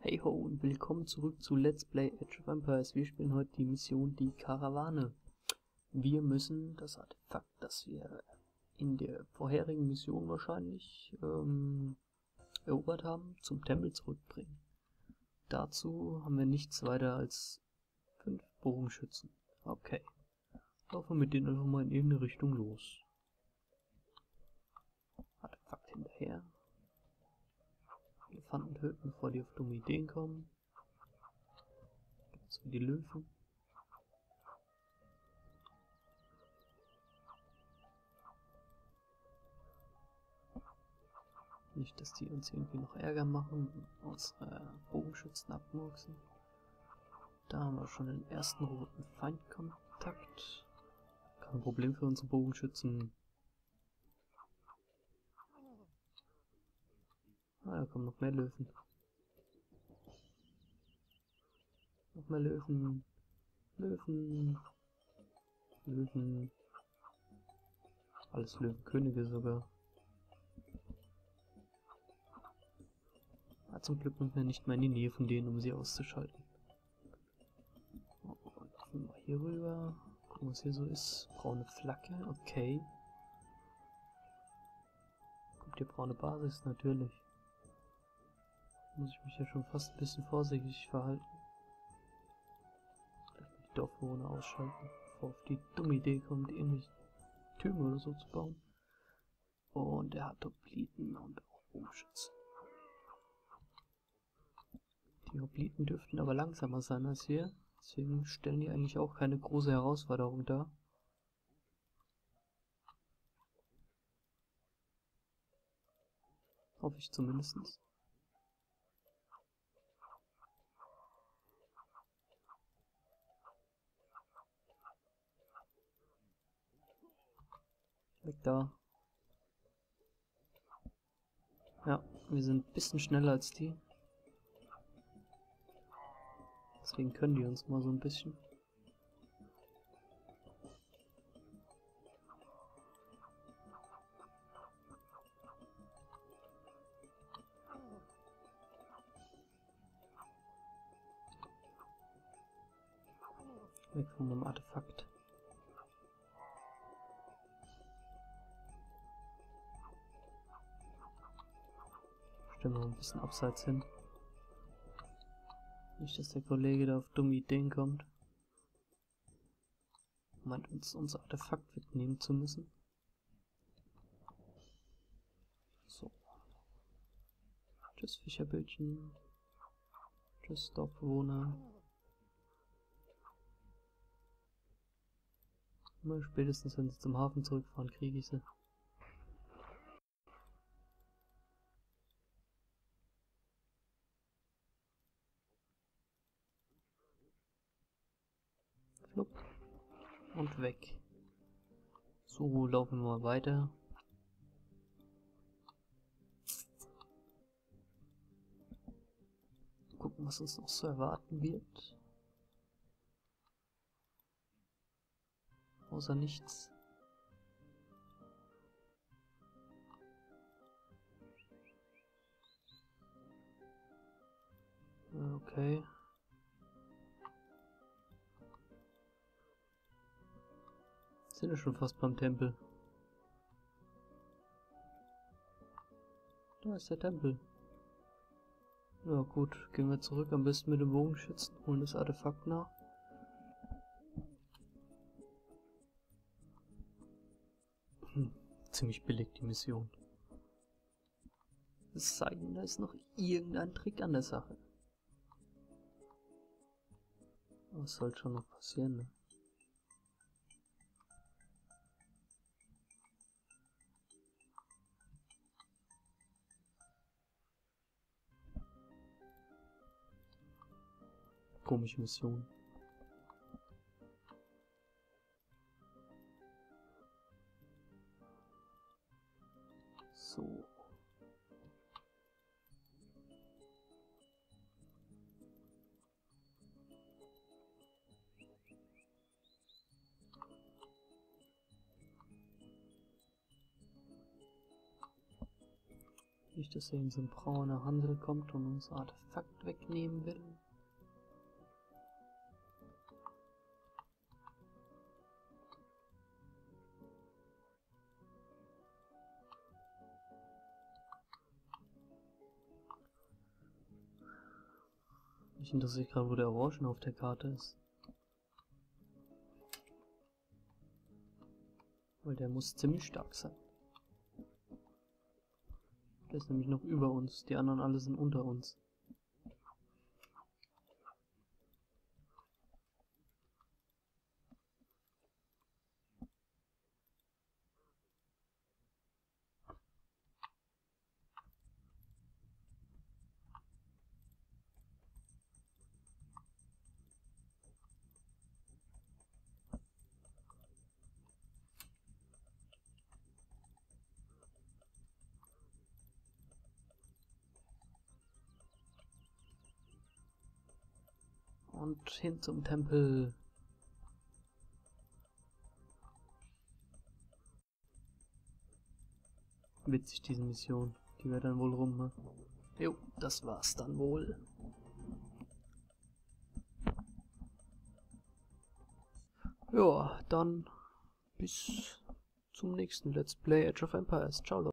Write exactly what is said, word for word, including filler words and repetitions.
Hey ho und willkommen zurück zu Let's Play Age of Empires. Wir spielen heute die Mission Die Karawane. Wir müssen das Artefakt, das wir in der vorherigen Mission wahrscheinlich ähm, erobert haben, zum Tempel zurückbringen. Dazu haben wir nichts weiter als fünf Bogenschützen. Okay, laufen wir mit denen einfach mal in irgendeine Richtung los. Artefakt hinterher. Elefanten töten, bevor die auf dumme Ideen kommen. Gibt's wie die Löwen. Nicht, dass die uns irgendwie noch Ärger machen und unsere Bogenschützen abmurksen. Da haben wir schon den ersten roten Feindkontakt. Kein Problem für unsere Bogenschützen. Ah, da kommen noch mehr Löwen. Noch mehr Löwen. Löwen. Löwen. Alles Löwenkönige sogar. Ah, zum Glück müssen wir nicht mehr in die Nähe von denen, um sie auszuschalten. Und gehen wir hier rüber. Gucken, was hier so ist. Braune Flagge, okay. Kommt die braune Basis, natürlich. Muss ich mich ja schon fast ein bisschen vorsichtig verhalten. Vielleicht mal die Dorfbewohner ausschalten, bevor auf die dumme Idee kommt, irgendwelche Türme oder so zu bauen. Und er hat Hopliten und auch Bogenschützen. Die Hopliten dürften aber langsamer sein als wir, deswegen stellen die eigentlich auch keine große Herausforderung dar. Hoffe ich zumindest. Weg da. Ja, wir sind ein bisschen schneller als die. Deswegen können die uns mal so ein bisschen. Weg von meinem Artefakt. Stellen wir ein bisschen abseits hin. Nicht, dass der Kollege da auf dumme Ideen kommt. Meint uns unser Artefakt wegnehmen zu müssen. So. Tschüss Fischerbildchen. Tschüss Dorfbewohner. Mal spätestens wenn sie zum Hafen zurückfahren, kriege ich sie. Flupp. Und weg. So, laufen wir mal weiter. Gucken, was uns noch so erwarten wird. Außer nichts. Okay. Sind wir schon fast beim Tempel. Da ist der Tempel. Ja gut, gehen wir zurück, am besten mit dem Bogenschützen, holen das Artefakt nach. Hm, ziemlich billig die Mission. Es sei denn, da ist noch irgendein Trick an der Sache. Was soll schon noch passieren, ne? Komische Mission. So. Nicht, dass er in so ein brauner Hansel kommt und uns Artefakt wegnehmen will. Mich interessiert gerade, wo der Orangen auf der Karte ist. Weil der muss ziemlich stark sein. Der ist nämlich noch über uns, die anderen alle sind unter uns. Und hin zum Tempel. Witzig, diese Mission. Die wäre dann wohl rum, ne? Jo, das war's dann wohl. Ja, dann bis zum nächsten Let's Play Age of Empires. Ciao, Leute.